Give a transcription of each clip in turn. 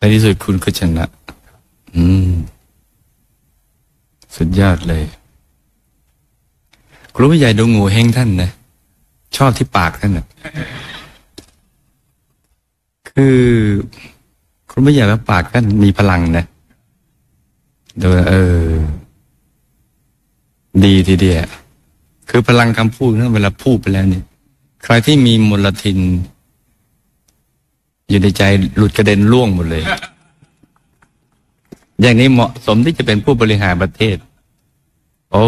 ที่สุดคุณก็ชนะสุดยอดเลยครูผู้ใหญ่ดูงูเฮงท่านนะชอบที่ปากท่านนะคือครูผู้ใหญ่ว่าปากท่านมีพลังนะดูดีทีเดียวคือพลังคำพูดนะเวลาพูดไปแล้วนี่ใครที่มีมลทินอยู่ในใจหลุดกระเด็นล่วงหมดเลยอย่างนี้เหมาะสมที่จะเป็นผู้บริหารประเทศโอ้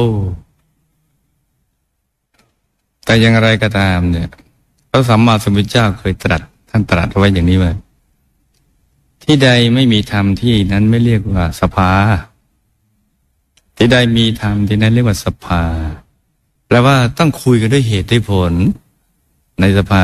แต่อย่างไรก็ตามเนี่ยพระสัมมาสัมพุทธเจ้าเคยตรัสท่านตรัสไว้อย่างนี้ว่าที่ใดไม่มีธรรมที่นั้นไม่เรียกว่าสภาที่ใดมีธรรมที่นั้นเรียกว่าสภาแปลว่าต้องคุยกันด้วยเหตุด้วยผลในสภา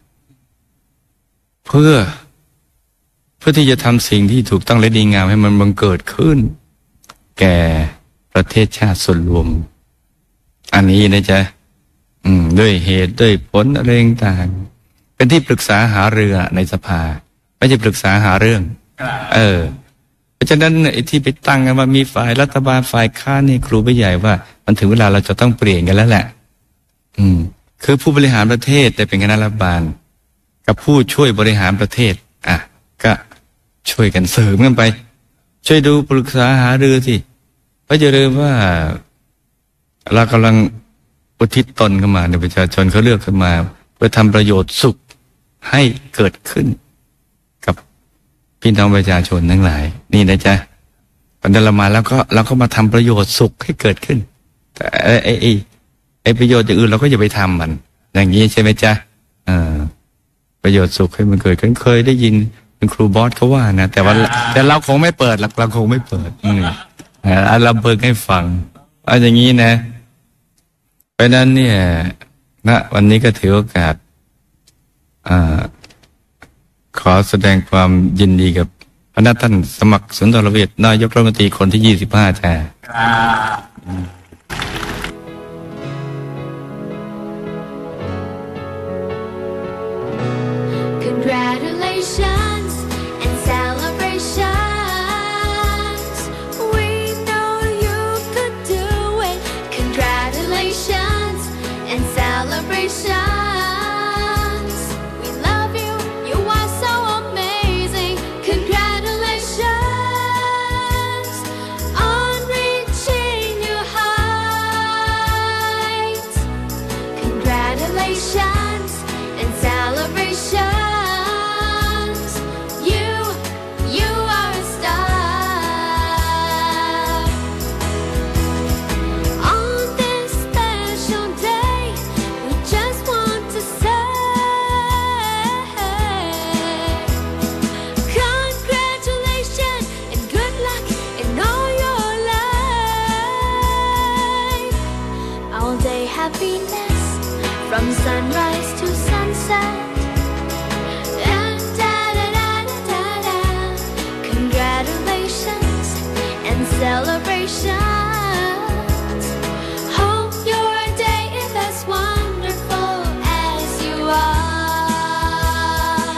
เพื่อที่จะทำสิ่งที่ถูกต้องและดีงามให้มันบังเกิดขึ้นแก่ประเทศชาติส่วนรวมอันนี้นะจ๊ะด้วยเหตุด้วยผลอะไรต่างเป็นที่ปรึกษาหารือในสภาไม่ใช่ปรึกษาหาเรื่องเพราะฉะนั้นไอ้ที่ไปตั้งกันว่ามีฝ่ายรัฐบาลฝ่ายค้านนี่ครูผู้ใหญ่ว่ามันถึงเวลาเราจะต้องเปลี่ยนกันแล้วแหละคือผู้บริหารประเทศแต่เป็นคณะรัฐบาลกับผู้ช่วยบริหารประเทศก็ช่วยกันเสริมกันไปช่วยดูปรึกษาหารือสิเพราะอย่าลืมว่าเรากำลังอุทิศตนเข้ามาในประชาชนเขาเลือกขึ้นมาเพื่อทำประโยชน์สุขให้เกิดขึ้นกับพี่น้องประชาชนทั้งหลายนี่นะจ๊ะปัญญามาแล้วก็เราก็มาทำประโยชน์สุขให้เกิดขึ้นแต่ไอ้ประโยชน์อย่างอื่นเราก็อย่าไปทำมันอย่างนี้ใช่ไหมจ๊ะประโยชน์สุขให้มันเกิดขึ้นเคยได้ยินเป็นครูบอสเขาว่านะแต่เราคงไม่เปิดหรอกเราคงไม่เปิดเราเปิดให้ฟังอย่างนี้นะเพราะนั้นเนี่ยวันนี้ก็ถือโอกาสขอแสดงความยินดีกับพระท่านสมัครสุนทรเวชนายกรัฐมนตรีคนที่25จ้า Congratulations and celebrations. We know you could do it. Congratulations and celebrations. We love you. You are so amazing. Congratulations on reaching your heights. Congratulations and celebrations. Happiness from sunrise to sunset. Congratulations and celebrations. Hope your day is as wonderful as you are.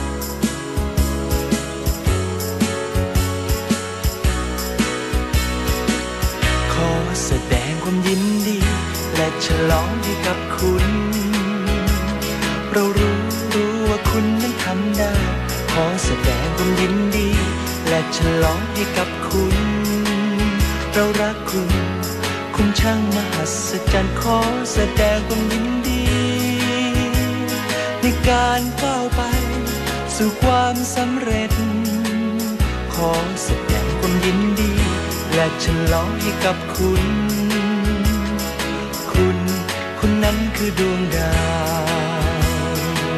ขอแสดงความยินดีและฉลองให้กับคุณเรารู้ว่าคุณนั้นทำได้ขอแสดงความยินดีและฉลองให้กับคุณเรารักคุณช่างมหัศจรรย์ขอแสดงความยินดีในการก้าวไปสู่ความสำเร็จขอแสดงความยินดีและฉลองให้กับคุณนั้นคือดวงดาว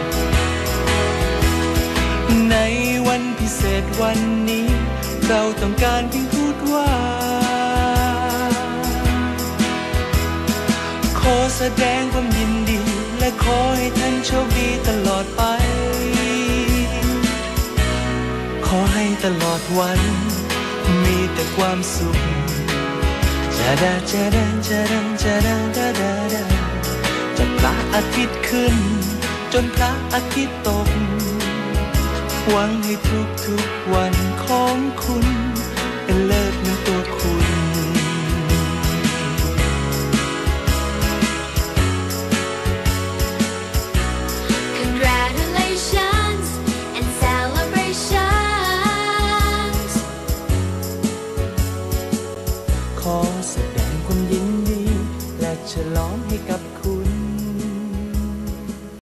ในวันพิเศษวันนี้เราต้องการเพียงพูดว่าขอแสดงความยินดีและขอให้ท่านโชคดีตลอดไปขอให้ตลอดวันมีแต่ความสุขจะได้จากพระอาทิตย์ขึ้นจนพระอาทิตย์ตกหวังให้ทุกๆวันของคุณเป็นเลิศเหมือนตัวคุณ Congratulations and celebrations ขอแสดงความยินดีและฉลองให้กับ